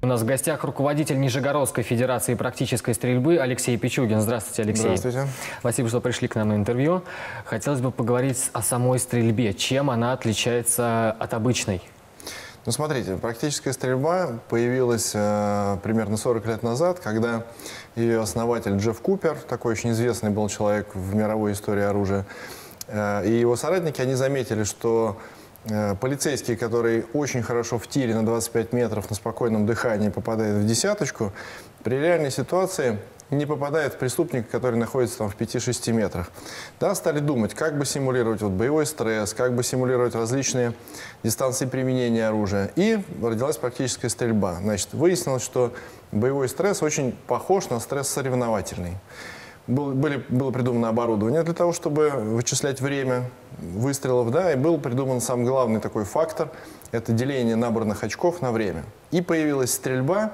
нас в гостях руководитель Нижегородской федерации практической стрельбы Алексей Пичугин. Здравствуйте, Алексей. Здравствуйте. Спасибо, что пришли к нам на интервью. Хотелось бы поговорить о самой стрельбе. Чем она отличается от обычной? Ну, смотрите, практическая стрельба появилась примерно 40 лет назад, когда ее основатель Джефф Купер, такой очень известный был человек в мировой истории оружия, и его соратники, они заметили, что полицейский, который очень хорошо в тире на 25 метров на спокойном дыхании попадает в десяточку, при реальной ситуации не попадает в преступника, который находится там в 5-6 метрах. Да, стали думать, как бы симулировать боевой стресс, как бы симулировать различные дистанции применения оружия. И родилась практическая стрельба. Значит, выяснилось, что боевой стресс очень похож на стресс соревновательный. Было придумано оборудование для того, чтобы вычислять время выстрелов, да, и был придуман сам главный такой фактор – это деление набранных очков на время. И появилась стрельба,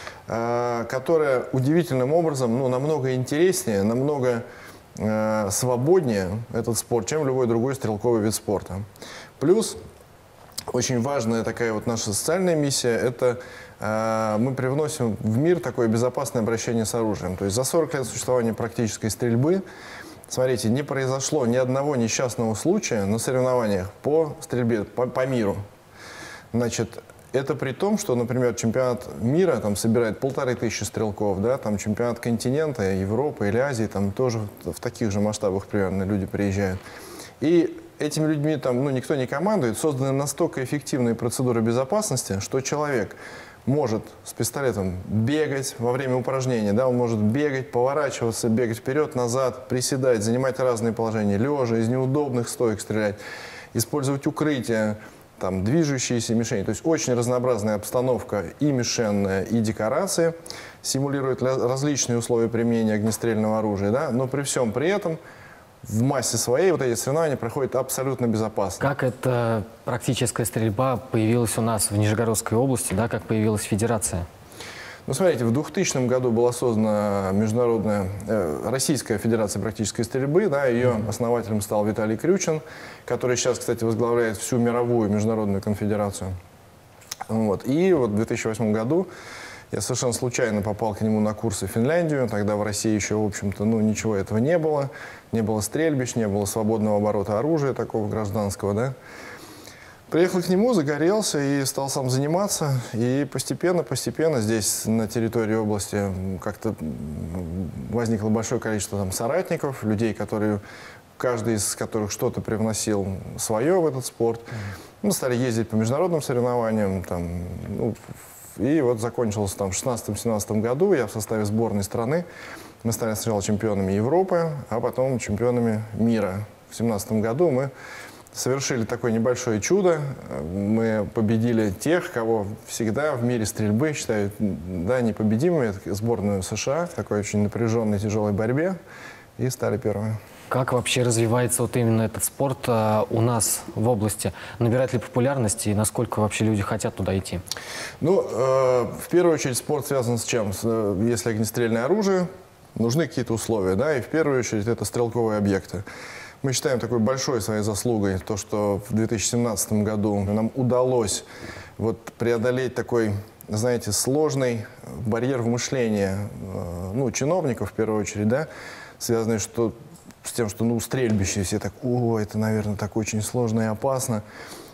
которая удивительным образом, намного интереснее, намного свободнее этот спорт, чем любой другой стрелковый вид спорта. Плюс очень важная такая вот наша социальная миссия – это мы привносим в мир такое безопасное обращение с оружием. То есть за 40 лет существования практической стрельбы, смотрите, не произошло ни одного несчастного случая на соревнованиях по стрельбе по миру. Значит, это при том, что, например, чемпионат мира там собирает 1500 стрелков, да, там чемпионат континента, Европы или Азии, там тоже в таких же масштабах примерно люди приезжают. И этими людьми там, никто не командует, созданы настолько эффективные процедуры безопасности, что человек может с пистолетом бегать во время упражнения, да, он может бегать, поворачиваться, бегать вперед, назад, приседать, занимать разные положения, лежа, из неудобных стоек стрелять, использовать укрытие, там, движущиеся мишени. То есть очень разнообразная обстановка и мишенная, и декорации, симулирует различные условия применения огнестрельного оружия, да, но при всем при этом в массе своей вот эти соревнования проходят абсолютно безопасно. Как эта практическая стрельба появилась у нас в Нижегородской области, да, как появилась федерация? Ну, смотрите, в 2000 году была создана Российская федерация практической стрельбы, да, ее основателем стал Виталий Крючин, который сейчас, кстати, возглавляет всю мировую международную конфедерацию. Вот. И вот в 2008 году я совершенно случайно попал к нему на курсы в Финляндию. Тогда в России еще, в общем-то, ничего этого не было. Не было стрельбищ, не было свободного оборота оружия такого гражданского, да. Приехал к нему, загорелся и стал сам заниматься. И постепенно здесь, на территории области, как-то возникло большое количество там соратников, людей, каждый из которых что-то привносил свое в этот спорт. Мы стали ездить по международным соревнованиям, и вот закончилось там в 2016-2017 году, я в составе сборной страны. Мы стали сначала чемпионами Европы, а потом чемпионами мира. В 2017 году мы совершили такое небольшое чудо. Мы победили тех, кого всегда в мире стрельбы считают, да, непобедимыми. Это сборную США в такой очень напряженной, тяжелой борьбе. И стали первыми. Как вообще развивается вот именно этот спорт у нас в области? Набирает ли популярность и насколько вообще люди хотят туда идти? В первую очередь спорт связан с чем? Если огнестрельное оружие, нужны какие-то условия, да, и в первую очередь это стрелковые объекты. Мы считаем такой большой своей заслугой то, что в 2017 году нам удалось преодолеть такой, знаете, сложный барьер в мышлении, чиновников в первую очередь, да, связанный с тем, что стрельбище, все так, это, наверное, так очень сложно и опасно.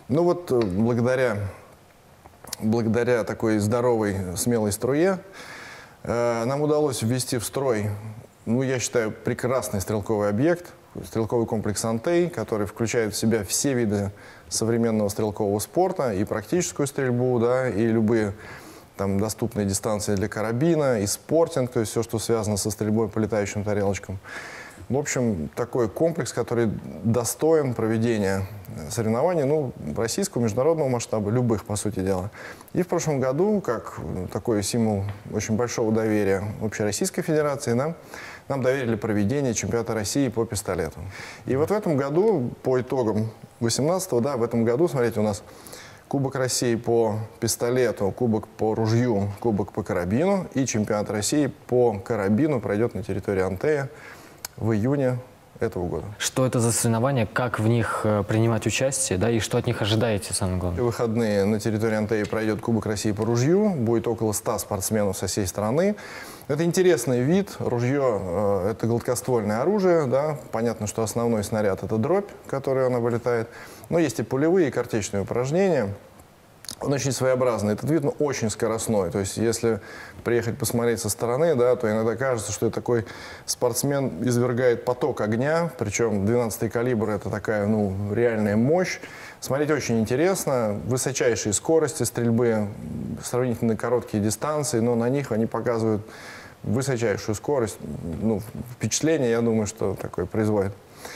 Благодаря такой здоровой, смелой струе нам удалось ввести в строй, я считаю, прекрасный стрелковый объект, стрелковый комплекс «Антей», который включает в себя все виды современного стрелкового спорта, и практическую стрельбу, да, и любые там доступные дистанции для карабина, и спортинг, то есть все, что связано со стрельбой по летающим тарелочкам. В общем, такой комплекс, который достоин проведения соревнований, российского, международного масштаба, любых, по сути дела. И в прошлом году, как такой символ очень большого доверия Общероссийской Федерации, нам доверили проведение чемпионата России по пистолету. И вот в этом году, по итогам 2018-го, да, в этом году, смотрите, у нас Кубок России по пистолету, Кубок по ружью, Кубок по карабину и чемпионат России по карабину пройдет на территории Антея в июне этого года. Что это за соревнования, как в них принимать участие, да, и что от них ожидаете, самое главное? В выходные на территории Антеи пройдет Кубок России по ружью. Будет около 100 спортсменов со всей страны. Это интересный вид. Ружье – это гладкоствольное оружие. Да? Понятно, что основной снаряд – это дробь, которой она вылетает. Но есть и пулевые, и картечные упражнения. Он очень своеобразный. Этот вид, очень скоростной. То есть, если приехать посмотреть со стороны, да, то иногда кажется, что такой спортсмен извергает поток огня. Причем 12-й калибр – это такая, реальная мощь. Смотреть очень интересно. Высочайшие скорости стрельбы, сравнительно короткие дистанции, но на них они показывают высочайшую скорость. Впечатление, я думаю, что такое производит.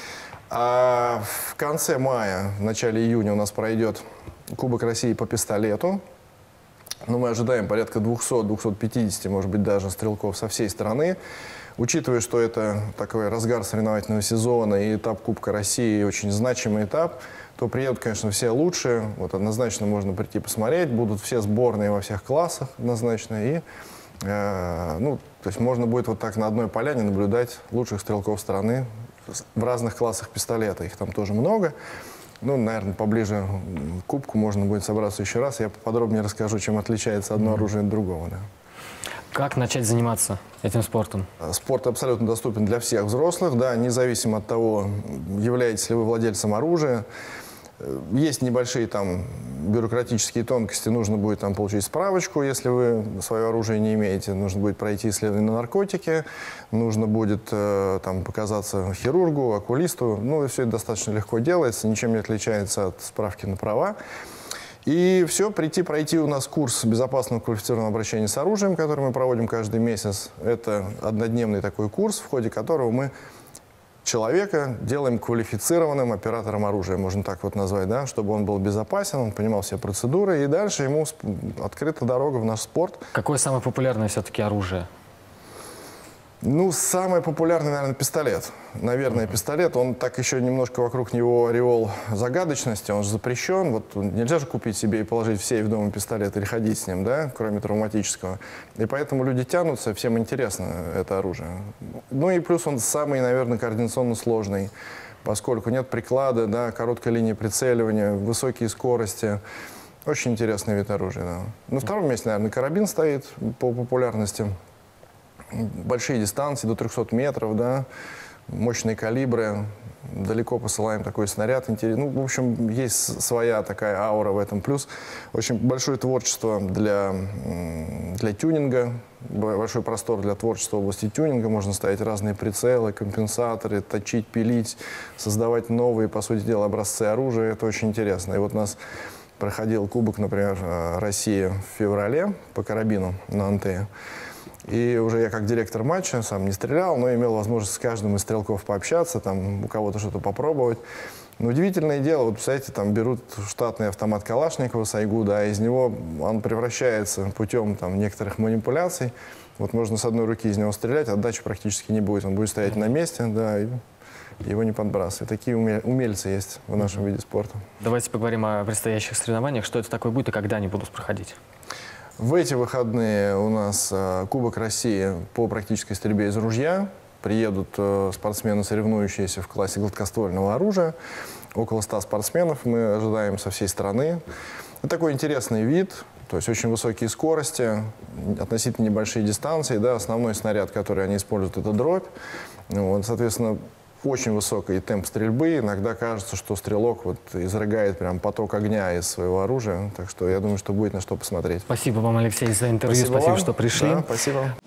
А в конце мая, в начале июня у нас пройдет Кубок России по пистолету. Мы ожидаем порядка 200-250, может быть, даже стрелков со всей страны. Учитывая, что это такой разгар соревновательного сезона и этап Кубка России, очень значимый этап, то приедут, конечно, все лучшие. Однозначно можно прийти посмотреть. Будут все сборные во всех классах однозначно. И, то есть можно будет вот так на одной поляне наблюдать лучших стрелков страны в разных классах пистолета. Их там тоже много. Наверное, поближе к кубку можно будет собраться еще раз. Я поподробнее расскажу, чем отличается одно оружие от другого. Да. Как начать заниматься этим спортом? Спорт абсолютно доступен для всех взрослых, да, независимо от того, являетесь ли вы владельцем оружия. Есть небольшие там бюрократические тонкости. Нужно будет там получить справочку, если вы свое оружие не имеете. Нужно будет пройти исследование на наркотики. Нужно будет там показаться хирургу, окулисту. И все это достаточно легко делается, ничем не отличается от справки на права. И все, пройти у нас курс безопасного квалифицированного обращения с оружием, который мы проводим каждый месяц. Это однодневный такой курс, в ходе которого мы человека делаем квалифицированным оператором оружия, можно так вот назвать, да, чтобы он был безопасен, он понимал все процедуры, и дальше ему открыта дорога в наш спорт. Какое самое популярное все-таки оружие? Самый популярный, наверное, пистолет. Наверное, пистолет. Он так еще немножко вокруг него ореол загадочности. Он же запрещен. Нельзя же купить себе и положить в сейф дома пистолет или ходить с ним, да, кроме травматического. И поэтому люди тянутся, всем интересно это оружие. И плюс он самый, наверное, координационно сложный, поскольку нет приклада, да, короткая линия прицеливания, высокие скорости. Очень интересный вид оружия. Да. На втором месте, наверное, карабин стоит по популярности. Большие дистанции, до 300 метров, да, мощные калибры, далеко посылаем такой снаряд. В общем, есть своя такая аура в этом. Плюс очень большое творчество для тюнинга, большой простор для творчества в области тюнинга. Можно ставить разные прицелы, компенсаторы, точить, пилить, создавать новые, по сути дела, образцы оружия. Это очень интересно. И у нас проходил Кубок, например, России в феврале по карабину на Антее. И уже я как директор матча сам не стрелял, но имел возможность с каждым из стрелков пообщаться, там, у кого-то что-то попробовать. Но удивительное дело, представляете, там берут штатный автомат Калашникова Сайгу, да, из него он превращается путем некоторых манипуляций. Можно с одной руки из него стрелять, отдачи практически не будет. Он будет стоять на месте, да, и его не подбрасывают. Такие умельцы есть в нашем виде спорта. Давайте поговорим о предстоящих соревнованиях. Что это такое будет и когда они будут проходить? В эти выходные у нас Кубок России по практической стрельбе из ружья. Приедут спортсмены, соревнующиеся в классе гладкоствольного оружия. Около 100 спортсменов мы ожидаем со всей страны. Это такой интересный вид, то есть очень высокие скорости, относительно небольшие дистанции. Да, основной снаряд, который они используют, это дробь. Соответственно, очень высокий темп стрельбы. Иногда кажется, что стрелок изрыгает прям поток огня из своего оружия. Так что я думаю, что будет на что посмотреть. Спасибо вам, Алексей, за интервью. Спасибо, что пришли. Да, спасибо.